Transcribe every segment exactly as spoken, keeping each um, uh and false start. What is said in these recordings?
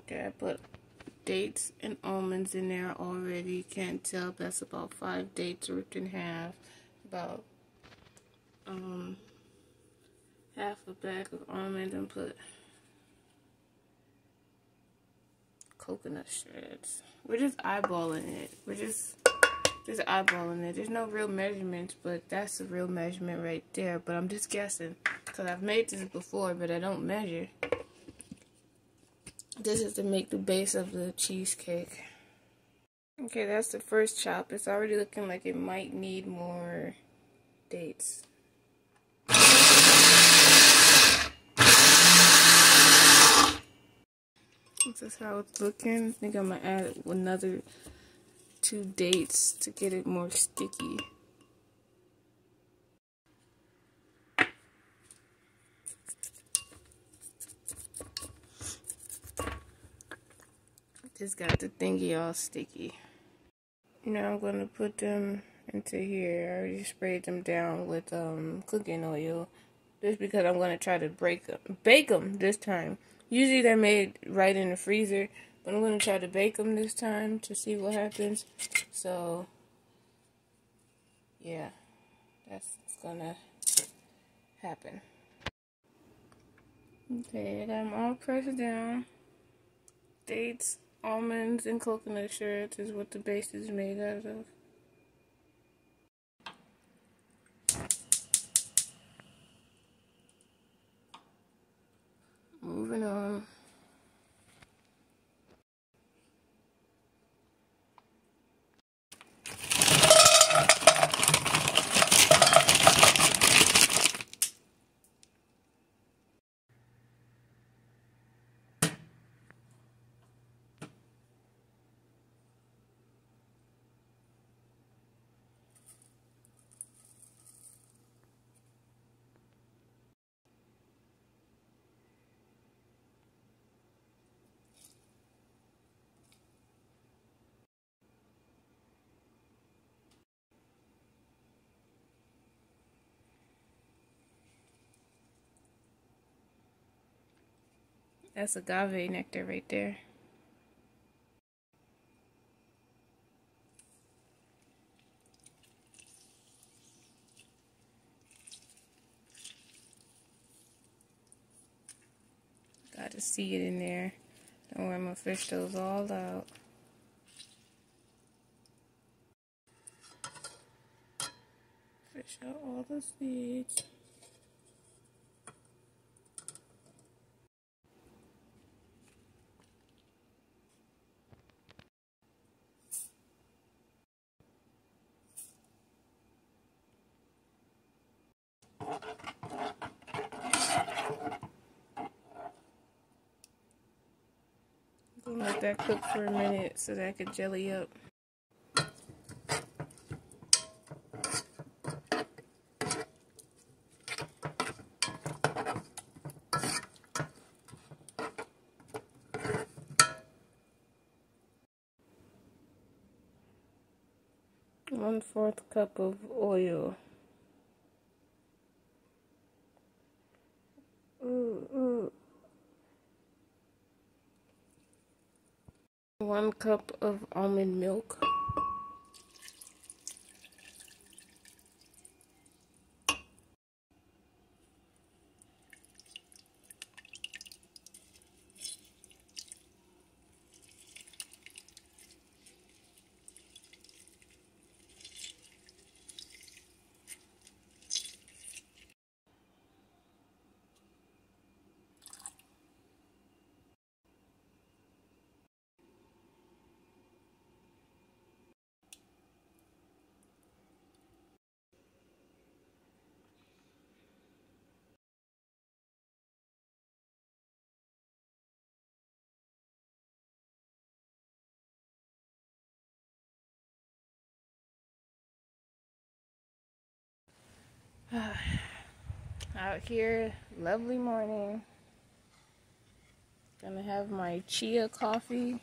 Okay, I put dates and almonds in there already. Can't tell, that's about five dates ripped in half. About um half a bag of almonds, and put coconut shreds. We're just eyeballing it. We're just just eyeballing it. There's no real measurements, but that's the real measurement right there. But I'm just guessing, because I've made this before, but I don't measure. This is to make the base of the cheesecake. Okay, that's the first chop. It's already looking like it might need more dates. This is how it's looking. I think I'm going to add another two dates to get it more sticky. Just got the thingy all sticky. Now I'm going to put them into here. I already sprayed them down with um, cooking oil. Just because I'm going to try to break them, bake them this time. Usually they're made right in the freezer, but I'm going to try to bake them this time to see what happens. So, yeah, that's going to happen. Okay, I got them all pressed down. Dates, almonds, and coconut shreds is what the base is made out of. Moving on. That's agave nectar right there. Got to see it in there. Don't worry, I'm gonna fish those all out. Fish out all the seeds. Gonna let that cook for a minute so that I can jelly up. One fourth cup of oil. Ooh, ooh. One cup of almond milk. Out here, lovely morning. Gonna have my chia coffee.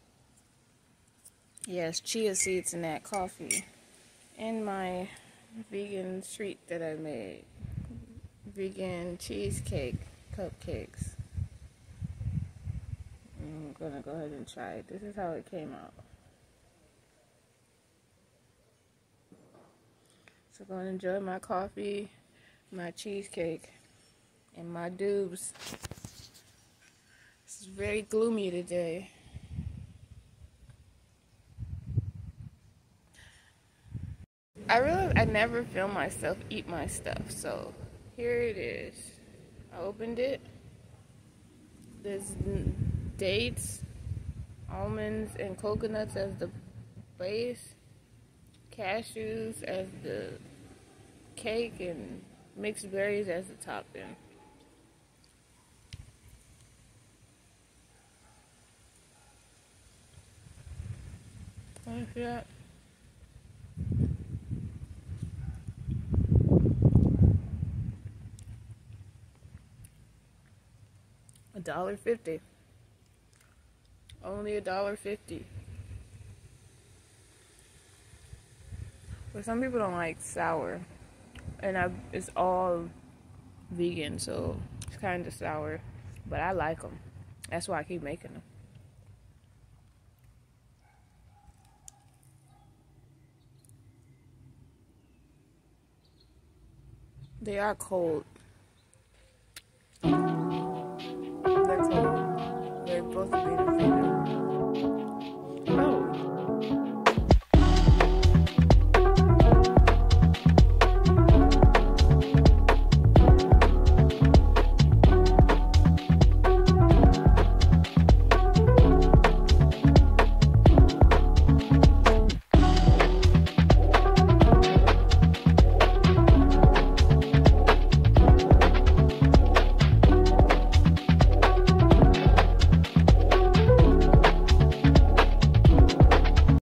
Yes, chia seeds in that coffee. And my vegan treat that I made. Vegan cheesecake cupcakes. I'm gonna go ahead and try it. This is how it came out. So I'm gonna enjoy my coffee, my cheesecake, and my dubs. It's very gloomy today. I realized I never film myself eat my stuff, so here it is. I opened it. There's dates, almonds, and coconuts as the base, cashews as the cake, and mixed berries as the topping. Like that. A dollar fifty. Only a dollar fifty. But some people don't like sour, and I, it's all vegan, so it's kind of sour. But I like them. That's why I keep making them. They are cold.